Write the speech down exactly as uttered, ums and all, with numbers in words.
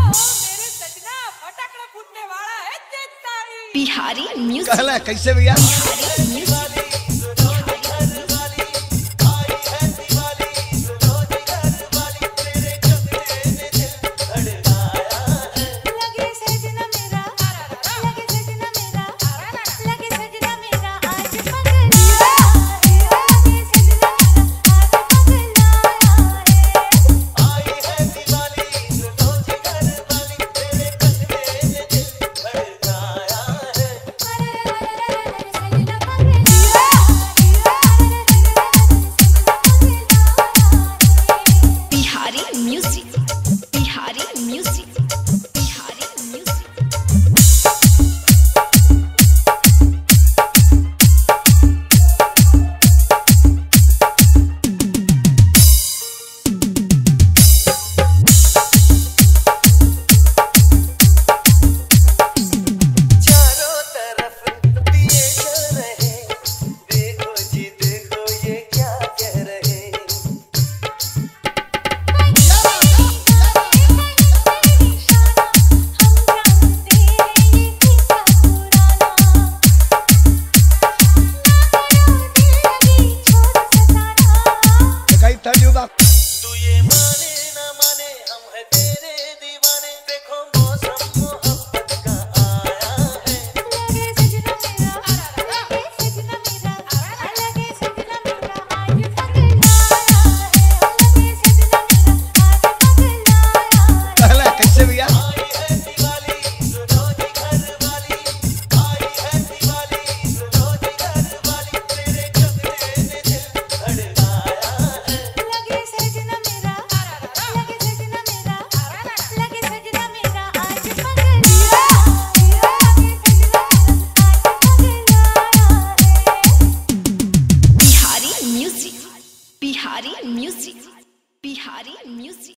Bihari music कहला कैसे भैया तू ये माने ना माने हम है तेरे दीवाने देखो मौसम मोहब्बत का आया है लगे सजना मेरा लगे सजना मेरा लगे सजना मेरा आज पगलाया है लगे सजना मेरा आज पगलाया है कहला कैसे भैया आई है दिवाली सुनो जी घर वाली आई है दिवाली सुनो जी घर वाली तेरे चुगले ने दिल धड़काया है लगे सजना मेरा लगे सजना मेरा लगे सजना मेरा आज पगलाया लगे सजना मेरा आज पगलाया है Bihari music Bihari music Bihari music.